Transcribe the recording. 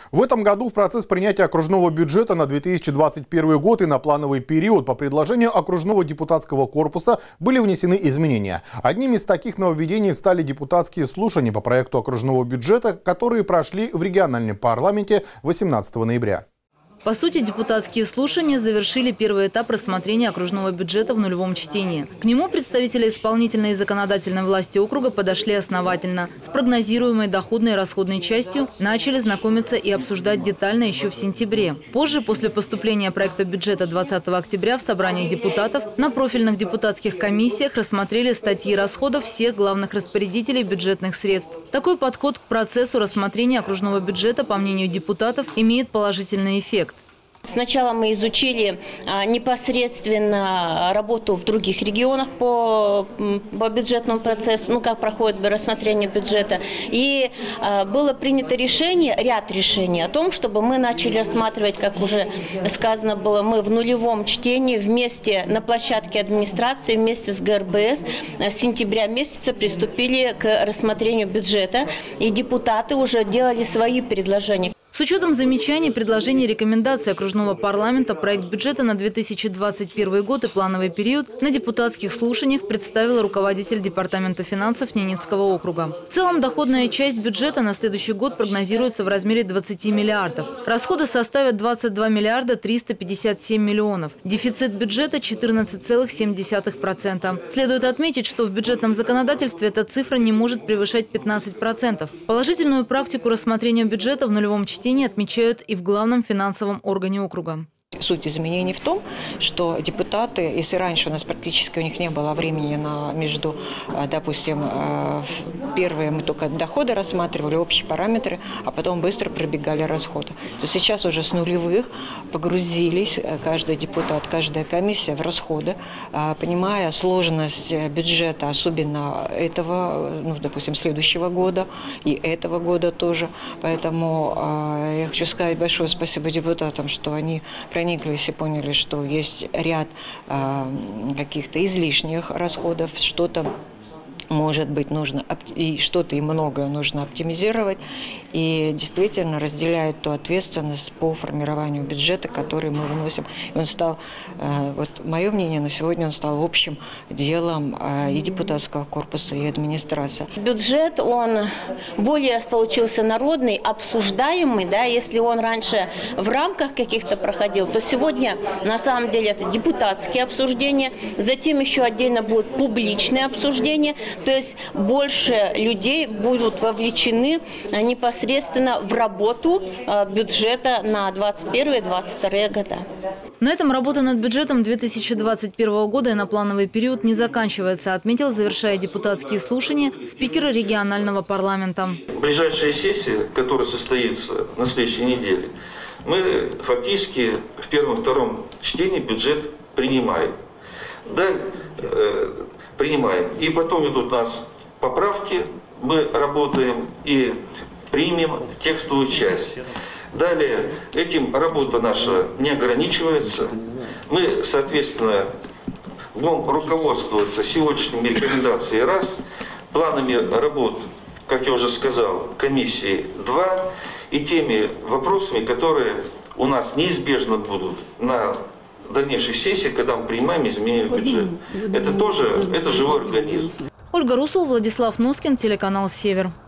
В этом году в процесс принятия окружного бюджета на 2021 год и на плановый период по предложению окружного депутатского корпуса были внесены изменения. Одним из таких нововведений стали депутатские слушания по проекту окружного бюджета, которые прошли в региональном парламенте 18 ноября. По сути, депутатские слушания завершили первый этап рассмотрения окружного бюджета в нулевом чтении. К нему представители исполнительной и законодательной власти округа подошли основательно. С прогнозируемой доходной и расходной частью начали знакомиться и обсуждать детально еще в сентябре. Позже, после поступления проекта бюджета 20 октября в собрании депутатов, на профильных депутатских комиссиях рассмотрели статьи расходов всех главных распорядителей бюджетных средств. Такой подход к процессу рассмотрения окружного бюджета, по мнению депутатов, имеет положительный эффект. Сначала мы изучили непосредственно работу в других регионах по бюджетному процессу, как проходит рассмотрение бюджета. И было принято решение, ряд решений о том, чтобы мы начали рассматривать, как уже сказано было, мы в нулевом чтении вместе на площадке администрации, вместе с ГРБС с сентября месяца приступили к рассмотрению бюджета. И депутаты уже делали свои предложения. С учетом замечаний, предложений и рекомендаций окружного парламента проект бюджета на 2021 год и плановый период на депутатских слушаниях представил руководитель департамента финансов Ненецкого округа. В целом доходная часть бюджета на следующий год прогнозируется в размере 20 миллиардов. Расходы составят 22 миллиарда 357 миллионов. Дефицит бюджета – 14,7%. Следует отметить, что в бюджетном законодательстве эта цифра не может превышать 15%. Положительную практику рассмотрения бюджета в нулевом чтении отмечают и в главном финансовом органе округа. Суть изменений в том, что депутаты, если раньше у нас практически у них не было времени между, допустим, первые мы только доходы рассматривали, общие параметры, а потом быстро пробегали расходы, то сейчас уже с нулевых погрузились каждый депутат, каждая комиссия в расходы, понимая сложность бюджета, особенно этого, допустим, следующего года и этого года тоже. Поэтому я хочу сказать большое спасибо депутатам, что они прониклись и поняли, что есть ряд каких-то излишних расходов, что-то может быть нужно, и что-то и многое нужно оптимизировать, и действительно разделяют ту ответственность по формированию бюджета, который мы выносим. И он стал, вот мое мнение, на сегодня он стал общим делом и депутатского корпуса, и администрации. Бюджет, он более получился народный, обсуждаемый, да, если он раньше в рамках каких-то проходил, то сегодня на самом деле это депутатские обсуждения, затем еще отдельно будут публичные обсуждения. То есть больше людей будут вовлечены непосредственно в работу бюджета на 2021-2022 года. На этом работа над бюджетом 2021 года и на плановый период не заканчивается, отметил, завершая депутатские слушания, спикер регионального парламента. Ближайшая сессия, которая состоится на следующей неделе, мы фактически в первом-втором чтении бюджет принимаем. Да, принимаем. И потом идут у нас поправки, мы работаем и примем текстовую часть. Далее, этим работа наша не ограничивается. Мы, соответственно, будем руководствоваться сегодняшними рекомендациями раз, планами работ, как я уже сказал, комиссии 2, и теми вопросами, которые у нас неизбежно будут на дальнейших сессиях, когда мы принимаем изменения в бюджет. Это живой организм. Ольга Русул, Владислав Носкин, телеканал «Север».